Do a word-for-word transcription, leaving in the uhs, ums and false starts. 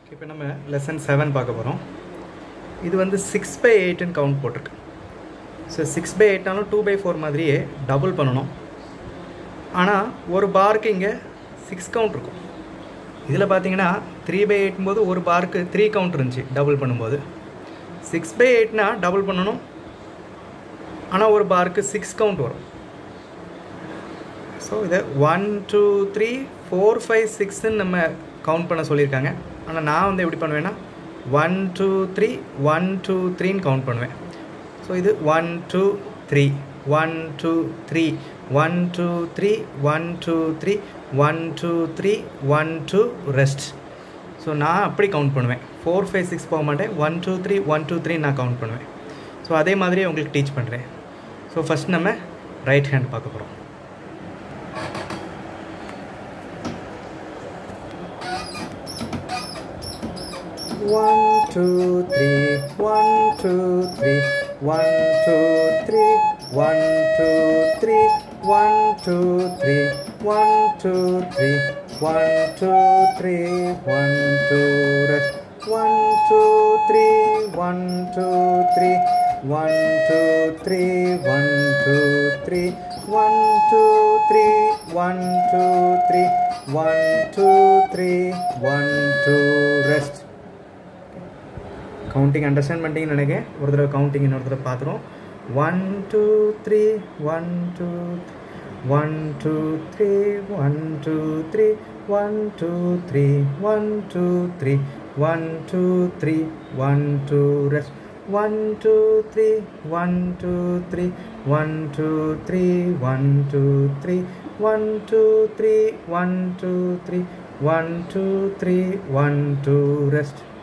இப்போ நம்ம lesson seven பார்க்க போகிறோம். இது வந்து சிக்ஸ் பை எயிட்டுன்னு கவுண்ட் போட்டிருக்கு. ஸோ சிக்ஸ் பை எயிட்னாலும் டூ பை ஃபோர் மாதிரியே டபுள் பண்ணணும். ஆனால் ஒரு பாருக்கு இங்கே சிக்ஸ் கவுண்ட் இருக்கும். இதில் பார்த்தீங்கன்னா த்ரீ பை எயிட்டும் போது ஒரு பாருக்கு த்ரீ கவுண்ட் இருந்துச்சு டபுள் பண்ணும்போது. சிக்ஸ் பை எயிட்னா டபுள் பண்ணணும், ஆனால் ஒரு பாருக்கு சிக்ஸ் கவுண்ட் வரும். ஸோ இதை one two three four five சிக்ஸ்ன்னு நம்ம கவுண்ட் பண்ண சொல்லியிருக்காங்க. ஆனால் நான் வந்து எப்படி பண்ணுவேன்னா one two three one two த்ரீன்னு கவுண்ட் பண்ணுவேன். ஸோ இது one two three one two three one two three one two three one two three one two rest. So நான் அப்படி கவுண்ட் பண்ணுவேன். ஃபோர் ஃபைவ் சிக்ஸ் போக மாட்டேன். One two three one two three நான் count பண்ணுவேன். So அதே மாதிரியே உங்களுக்கு டீச் பண்ணுறேன். ஸோ ஃபஸ்ட் நம்ம ரைட் ஹேண்ட் பார்க்க போகிறோம். One two three, one two three, one two three, one two three, one two three, one two three, one two three, one two rest, one two three, one two three, one two three, one two three, one two three, one two three, one two three, one two rest. Counting understand பண்ணிட்டீங்கன்னு நினைக்கிறேன். ஒரு தடவை counting இன்னொரு தடவை பார்த்துருவோம். One two three one two one two three one two three one two three one two three one two three one two rest one two three one two three one two three one two three one two three one two three one two three one two rest.